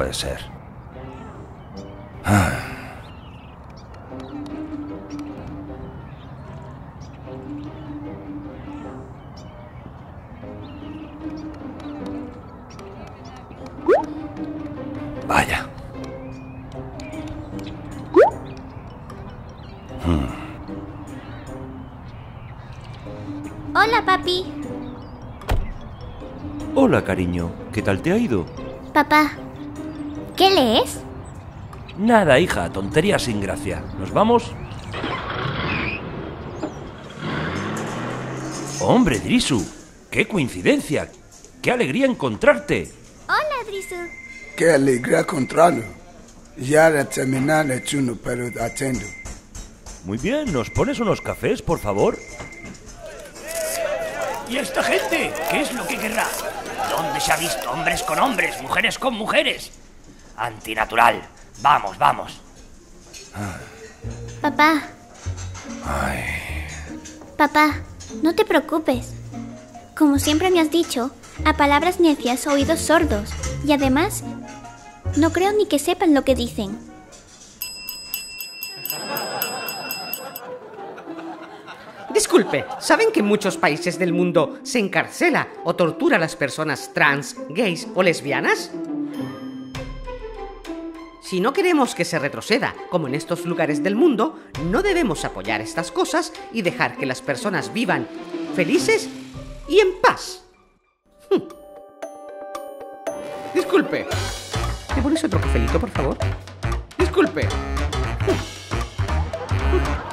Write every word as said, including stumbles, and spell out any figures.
puede ser. Ah. Vaya. Hmm. Hola, papi. Hola, cariño. ¿Qué tal te ha ido? Papá, ¿qué lees? Nada, hija. Tontería sin gracia. ¿Nos vamos? ¡Hombre, Drisu! ¡Qué coincidencia! ¡Qué alegría encontrarte! Hola, Drisu. Qué alegría encontrarlo. Ya de terminar el turno, pero atendo. Muy bien, ¿nos pones unos cafés, por favor? ¿Y esta gente? ¿Qué es lo que querrá? ¿Dónde se ha visto hombres con hombres, mujeres con mujeres? Antinatural. Vamos, vamos. Papá. Ay. Papá, no te preocupes. Como siempre me has dicho, a palabras necias oídos sordos. Y además, no creo ni que sepan lo que dicen. Disculpe, ¿saben que en muchos países del mundo se encarcela o tortura a las personas trans, gays o lesbianas? Si no queremos que se retroceda, como en estos lugares del mundo, no debemos apoyar estas cosas y dejar que las personas vivan felices y en paz. Hm. Disculpe, ¿me pones otro cafelito, por favor? Disculpe. Hm. Hm.